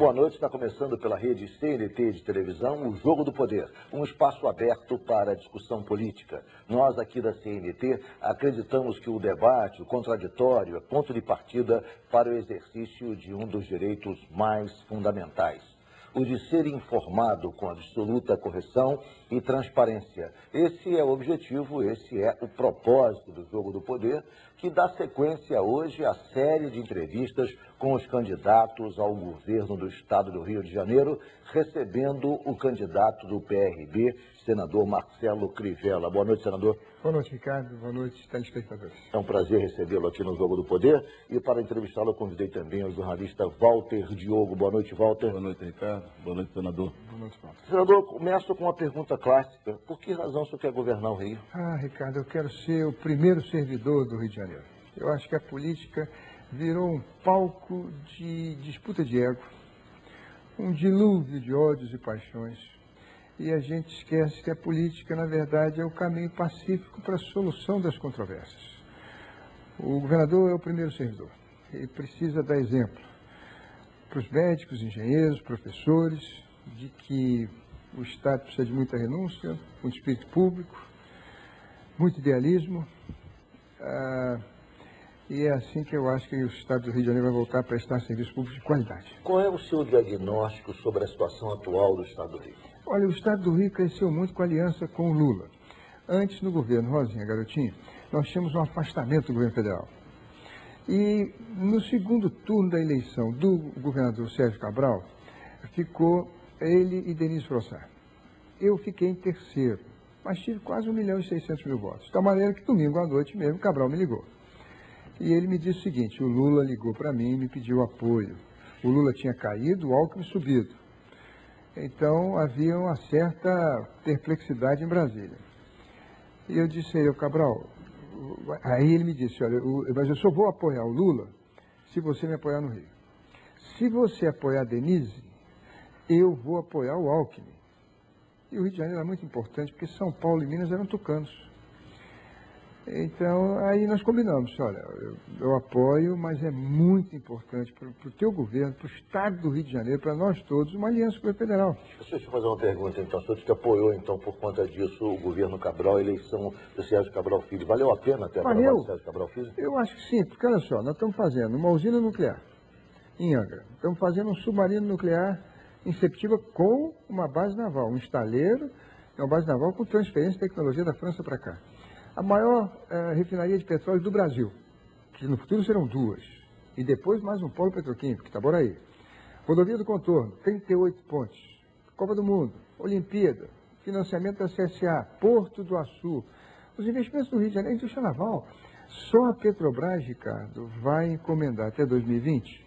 boa noite. Está começando pela rede CNT de televisão o Jogo do Poder, um espaço aberto para a discussão política. Nós aqui da CNT acreditamos que o debate, o contraditório, é ponto de partida para o exercício de um dos direitos mais fundamentais, o de ser informado com absoluta correção e transparência. Esse é o objetivo, esse é o propósito do Jogo do Poder, que dá sequência hoje à série de entrevistas com os candidatos ao governo do Estado do Rio de Janeiro, recebendo o candidato do PRB, senador Marcelo Crivella. Boa noite, senador. Boa noite, Ricardo. Boa noite, telespectadores. É um prazer recebê-lo aqui no Jogo do Poder. E para entrevistá-lo, eu convidei também o jornalista Walter Diogo. Boa noite, Walter. Boa noite, Ricardo. Boa noite, senador. Boa noite, Walter. Senador, começo com uma pergunta clássica. Por que razão o senhor quer governar o Rio? Ricardo, eu quero ser o primeiro servidor do Rio de Janeiro. Eu acho que a política virou um palco de disputa de ego, um dilúvio de ódios e paixões. E a gente esquece que a política, na verdade, é o caminho pacífico para a solução das controvérsias. O governador é o primeiro servidor. Ele precisa dar exemplo para os médicos, engenheiros, professores, de que o Estado precisa de muita renúncia, muito espírito público, muito idealismo. E é assim que eu acho que o Estado do Rio de Janeiro vai voltar a prestar serviço público de qualidade. Qual é o seu diagnóstico sobre a situação atual do Estado do Rio? Olha, o Estado do Rio cresceu muito com a aliança com o Lula. Antes, no governo Rosinha Garotinho, nós tínhamos um afastamento do governo federal. E no segundo turno da eleição do governador Sérgio Cabral, ficou ele e Denise Frossard. Eu fiquei em terceiro, mas tive quase 1.600.000 votos. Da maneira que domingo à noite mesmo, Cabral me ligou. E ele me disse o seguinte: o Lula ligou para mim e me pediu apoio. O Lula tinha caído, o Alckmin subido. Então havia uma certa perplexidade em Brasília. E eu disse a ele: Cabral, aí ele me disse: olha, mas eu só vou apoiar o Lula se você me apoiar no Rio. Se você apoiar a Denise, eu vou apoiar o Alckmin. E o Rio de Janeiro era muito importante, porque São Paulo e Minas eram tucanos. Então, aí nós combinamos: olha, eu apoio, mas é muito importante para o teu governo, para o Estado do Rio de Janeiro, para nós todos, uma aliança com o federal. Deixa eu fazer uma pergunta, então. O senhor que apoiou, então, por conta disso, o governo Cabral, a eleição do Sérgio Cabral Filho. Valeu a pena ter aprovado o Sérgio Cabral Filho? Eu acho que sim, porque olha só, nós estamos fazendo uma usina nuclear em Angra, estamos fazendo um submarino nuclear em Sepetiba com uma base naval, um estaleiro, é uma base naval com transferência de tecnologia da França para cá. A maior refinaria de petróleo do Brasil, que no futuro serão duas, e depois mais um polo petroquímico, Itaboraí. Rodovia do Contorno, 38 pontes, Copa do Mundo, Olimpíada, financiamento da CSA, Porto do Açu, os investimentos do Rio de Janeiro, indústria naval. Só a Petrobras, Ricardo, vai encomendar até 2020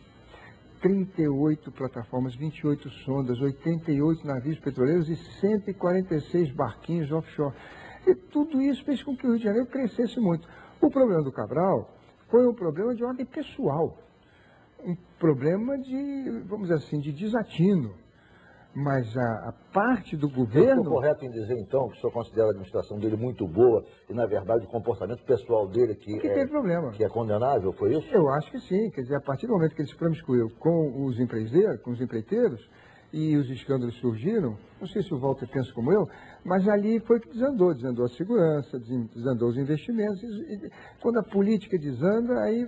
38 plataformas, 28 sondas, 88 navios petroleiros e 146 barquinhos offshore. E tudo isso fez com que o Rio de Janeiro crescesse muito. O problema do Cabral foi um problema de ordem pessoal, um problema de, vamos dizer assim, de desatino. Mas a parte do governo... Eu estou correto em dizer, então, que o senhor considera a administração dele muito boa e, na verdade, o comportamento pessoal dele que tem problema. Que é condenável, foi isso? Eu acho que sim. Quer dizer, a partir do momento que ele se promiscuiu com os empreiteiros, e os escândalos surgiram, não sei se o Walter pensa como eu, mas ali foi que desandou a segurança, desandou os investimentos. E quando a política desanda, aí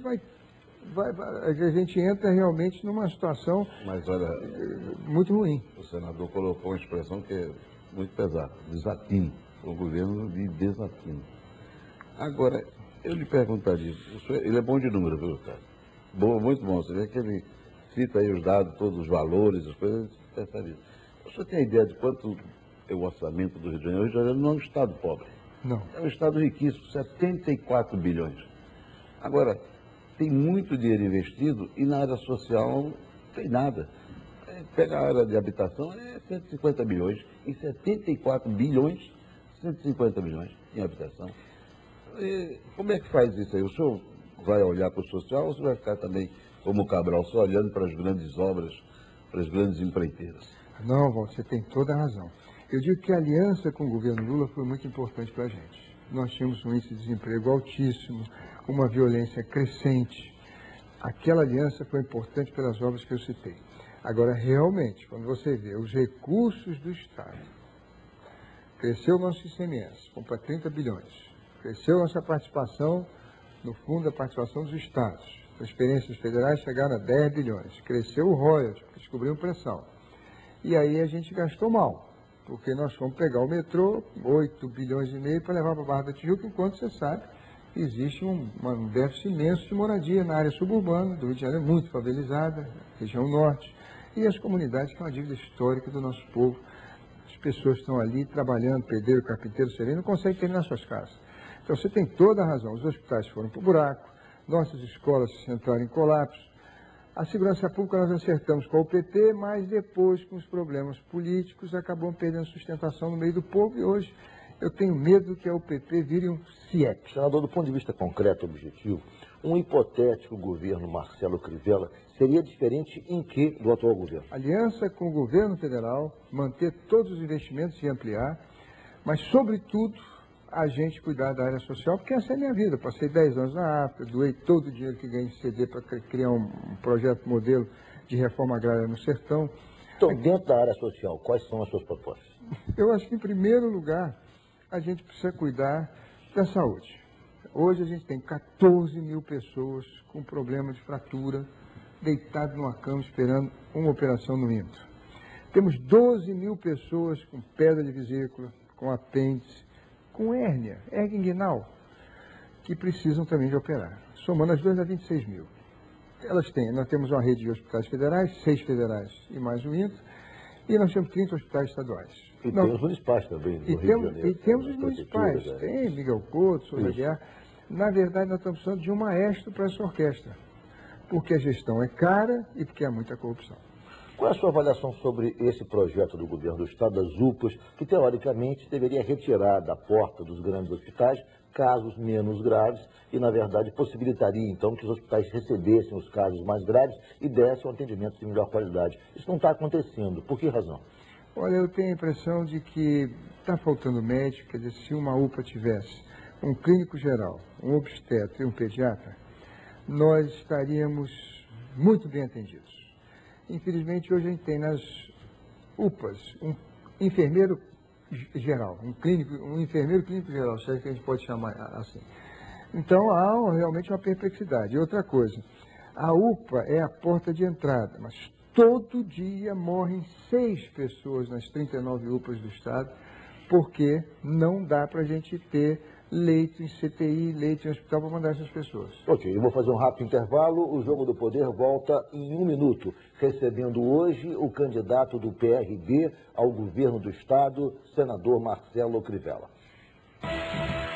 a gente entra realmente numa situação muito ruim. O senador colocou uma expressão que é muito pesada: desatino. O governo de desatino. Agora, eu lhe perguntaria, ele é bom de número, viu, cara? Bom, muito bom. Você vê que ele cita aí os dados, todos os valores, as coisas. O senhor tem ideia de quanto é o orçamento do Rio de Janeiro? O Rio de Janeiro não é um estado pobre. Não. É um estado riquíssimo, 74 bilhões. Agora, tem muito dinheiro investido e na área social não tem nada. Pega a área de habitação, é 150 bilhões. Em 74 bilhões, 150 bilhões em habitação. E como é que faz isso aí? O senhor vai olhar para o social ou o senhor vai ficar também, como o Cabral, só olhando para as grandes obras, para as grandes empreiteiras? Não, Walter, você tem toda a razão. Eu digo que a aliança com o governo Lula foi muito importante para a gente. Nós tínhamos um índice de desemprego altíssimo, uma violência crescente. Aquela aliança foi importante pelas obras que eu citei. Agora, realmente, quando você vê os recursos do Estado, cresceu o nosso ICMS, vamos para 30 bilhões, cresceu a nossa participação no fundo da participação dos Estados, transferências federais chegaram a 10 bilhões, cresceu o royalties, porque descobriram pressão. E aí a gente gastou mal, porque nós fomos pegar o metrô, 8 bilhões e meio, para levar para a Barra da Tijuca, enquanto você sabe, existe um déficit imenso de moradia na área suburbana do Rio de Janeiro, muito favelizada, região norte, e as comunidades, que é uma dívida histórica do nosso povo. As pessoas estão ali trabalhando, pedreiro, carpinteiro, sereno, não conseguem terminar suas casas. Então você tem toda a razão, os hospitais foram para o buraco, nossas escolas entraram em colapso. A segurança pública nós acertamos com o PT, mas depois, com os problemas políticos, acabamos perdendo sustentação no meio do povo e hoje eu tenho medo que a UPP vire um CIEP. Senador, do ponto de vista concreto e objetivo, um hipotético governo Marcelo Crivella seria diferente em que do atual governo? Aliança com o governo federal, manter todos os investimentos e ampliar, mas, sobretudo, a gente cuidar da área social, porque essa é a minha vida. Passei 10 anos na África, doei todo o dinheiro que ganhei de CD para criar um projeto modelo de reforma agrária no sertão. Então, dentro da área social, quais são as suas propostas? Eu acho que, em primeiro lugar, a gente precisa cuidar da saúde. Hoje a gente tem 14 mil pessoas com problema de fratura, deitado numa cama esperando uma operação no mínimo. Temos 12 mil pessoas com pedra de vesícula, com apêndice, com hérnia inguinal, que precisam também de operar. Somando as duas dá 26 mil. Nós temos uma rede de hospitais federais, 6 federais e mais um INCA, e nós temos 30 hospitais estaduais. E temos municipais também, no Rio de Janeiro. E temos os municipais, tem Miguel Couto, Souza Guiar. Na verdade, nós estamos precisando de um maestro para essa orquestra, porque a gestão é cara e porque há muita corrupção. Qual é a sua avaliação sobre esse projeto do governo do Estado, das UPAs, que teoricamente deveria retirar da porta dos grandes hospitais casos menos graves e, na verdade, possibilitaria, então, que os hospitais recebessem os casos mais graves e dessem um atendimento de melhor qualidade? Isso não está acontecendo. Por que razão? Olha, eu tenho a impressão de que está faltando médico. Quer dizer, se uma UPA tivesse um clínico geral, um obstetra e um pediatra, nós estaríamos muito bem atendidos. Infelizmente, hoje a gente tem nas UPAs um enfermeiro geral, um enfermeiro clínico geral, se é que a gente pode chamar assim. Então, há realmente uma perplexidade. E outra coisa, a UPA é a porta de entrada, mas todo dia morrem 6 pessoas nas 39 UPAs do Estado, porque não dá para a gente ter leito em CTI, leito em hospital para mandar essas pessoas. Ok, eu vou fazer um rápido intervalo. O Jogo do Poder volta em 1 minuto, recebendo hoje o candidato do PRB ao governo do Estado, senador Marcelo Crivella.